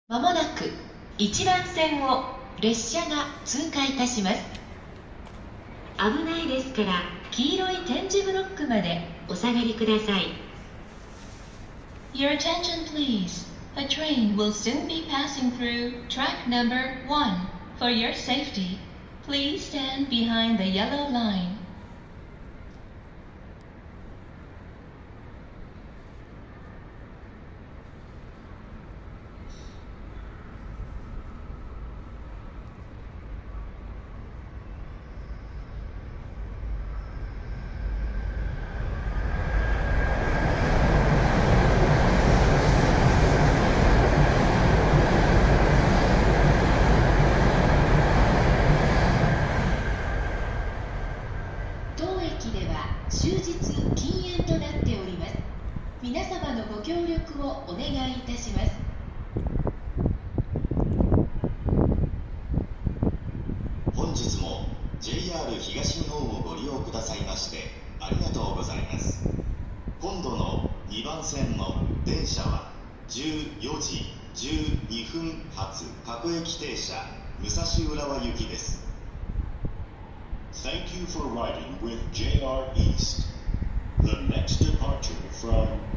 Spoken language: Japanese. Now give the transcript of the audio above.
まもなく1番線を列車が通過いたします。危ないですから黄色い点字ブロックまでお下がりください。Your attention please. A train will soon be passing through track number 1. For your safety, please stand behind the yellow line.終日禁煙となっております。皆様のご協力をお願いいたします。 本日も JR 東日本をご利用くださいましてありがとうございます。今度の2番線の電車は14時12分発各駅停車武蔵浦和行きです。 Thank you for riding with JR East. The next departure from